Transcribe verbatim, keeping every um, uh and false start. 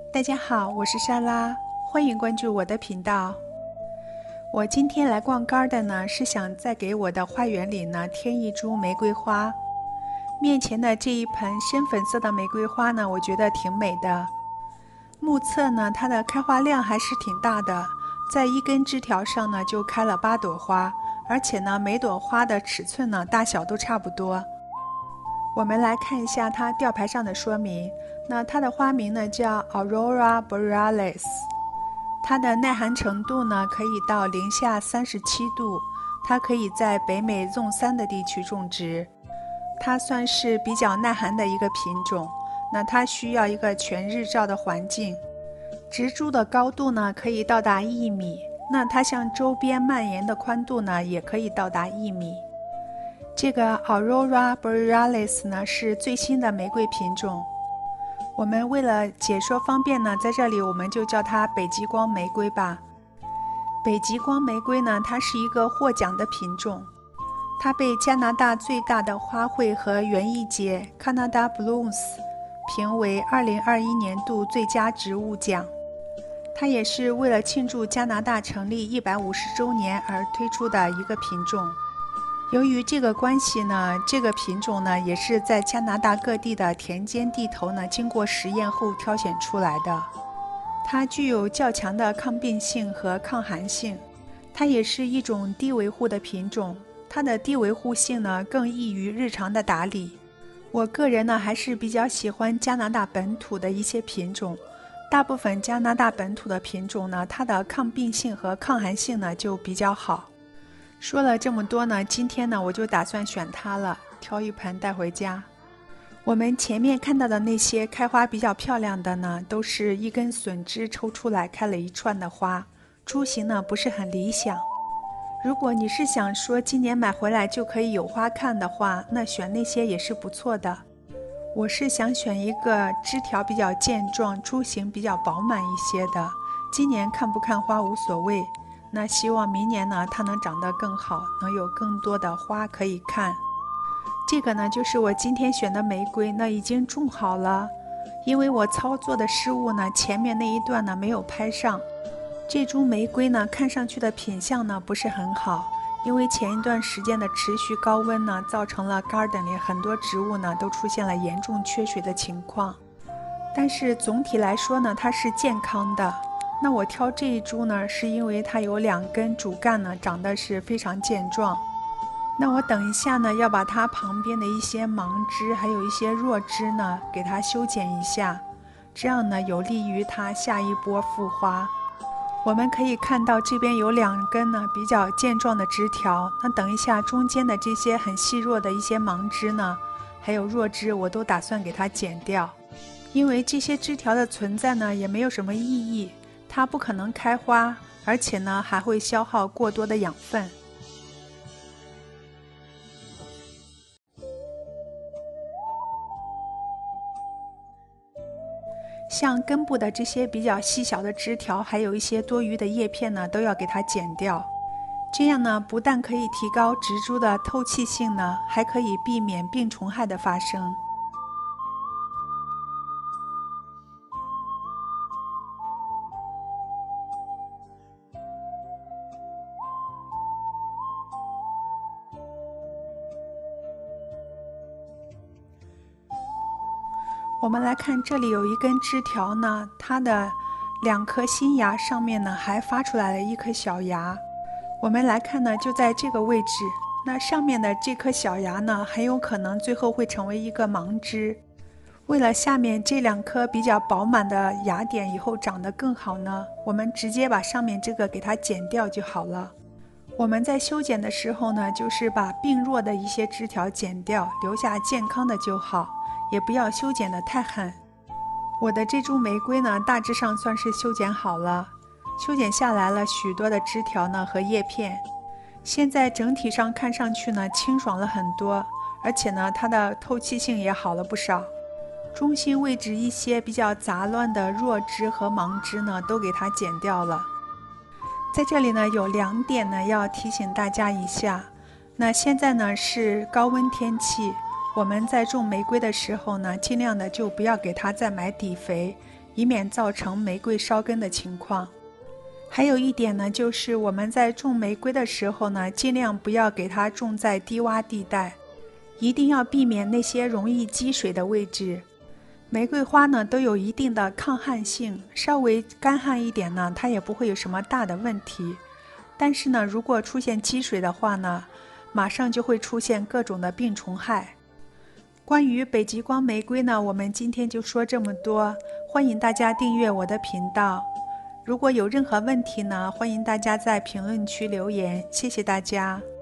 大家好，我是莎拉，欢迎关注我的频道。我今天来逛garden呢，是想再给我的花园里呢添一株玫瑰花。面前的这一盆深粉色的玫瑰花呢，我觉得挺美的。目测呢，它的开花量还是挺大的，在一根枝条上呢就开了八朵花，而且呢每朵花的尺寸呢大小都差不多。我们来看一下它吊牌上的说明。那它的花名呢叫 Aurora Borealis， 它的耐寒程度呢可以到零下三十七度，它可以在北美 Zone 三的地区种植，它算是比较耐寒的一个品种。那它需要一个全日照的环境，植株的高度呢可以到达一米，那它向周边蔓延的宽度呢也可以到达一米。这个 Aurora Borealis 呢是最新的玫瑰品种，我们为了解说方便呢，在这里我们就叫它北极光玫瑰吧。北极光玫瑰呢，它是一个获奖的品种，它被加拿大最大的花卉和园艺节 Canada Blooms 评为二零二一年度最佳植物奖。它也是为了庆祝加拿大成立一百五十周年而推出的一个品种。由于这个关系呢，这个品种呢也是在加拿大各地的田间地头呢经过实验后挑选出来的。它具有较强的抗病性和抗寒性，它也是一种低维护的品种，它的低维护性呢更易于日常的打理。我个人呢还是比较喜欢加拿大本土的一些品种，大部分加拿大本土的品种呢，它的抗病性和抗寒性呢就比较好。说了这么多呢，今天呢我就打算选它了，挑一盆带回家。我们前面看到的那些开花比较漂亮的呢，都是一根笋枝抽出来开了一串的花，株型呢不是很理想。如果你是想说今年买回来就可以有花看的话，那选那些也是不错的。我是想选一个枝条比较健壮，株型比较饱满一些的，今年看不看花无所谓。那希望明年呢，它能长得更好，能有更多的花可以看。这个呢，就是我今天选的玫瑰，那已经种好了。因为我操作的失误呢，前面那一段呢没有拍上。这株玫瑰呢，看上去的品相呢不是很好，因为前一段时间的持续高温呢，造成了 garden 里很多植物呢都出现了严重缺水的情况。但是总体来说呢，它是健康的。那我挑这一株呢，是因为它有两根主干呢，长得是非常健壮。那我等一下呢，要把它旁边的一些盲枝，还有一些弱枝呢，给它修剪一下，这样呢，有利于它下一波复花。我们可以看到这边有两根呢比较健壮的枝条，那等一下中间的这些很细弱的一些盲枝呢，还有弱枝，我都打算给它剪掉，因为这些枝条的存在呢，也没有什么意义。它不可能开花，而且呢还会消耗过多的养分。像根部的这些比较细小的枝条，还有一些多余的叶片呢，都要给它剪掉。这样呢，不但可以提高植株的透气性呢，还可以避免病虫害的发生。我们来看，这里有一根枝条呢，它的两颗新芽上面呢还发出来了一颗小芽。我们来看呢，就在这个位置，那上面的这颗小芽呢，很有可能最后会成为一个盲枝。为了下面这两颗比较饱满的芽点以后长得更好呢，我们直接把上面这个给它剪掉就好了。我们在修剪的时候呢，就是把病弱的一些枝条剪掉，留下健康的就好。也不要修剪得太狠。我的这株玫瑰呢，大致上算是修剪好了，修剪下来了许多的枝条呢和叶片。现在整体上看上去呢，清爽了很多，而且呢，它的透气性也好了不少。中心位置一些比较杂乱的弱枝和盲枝呢，都给它剪掉了。在这里呢，有两点呢要提醒大家一下。那现在呢是高温天气。我们在种玫瑰的时候呢，尽量的就不要给它再买底肥， 以免造成玫瑰烧根的情况。还有一点呢，就是我们在种玫瑰的时候呢，尽量不要给它种在低洼地带，一定要避免那些容易积水的位置。玫瑰花呢都有一定的抗旱性，稍微干旱一点呢，它也不会有什么大的问题。但是呢，如果出现积水的话呢，马上就会出现各种的病虫害。关于北极光玫瑰呢，我们今天就说这么多，欢迎大家订阅我的频道。如果有任何问题呢，欢迎大家在评论区留言，谢谢大家。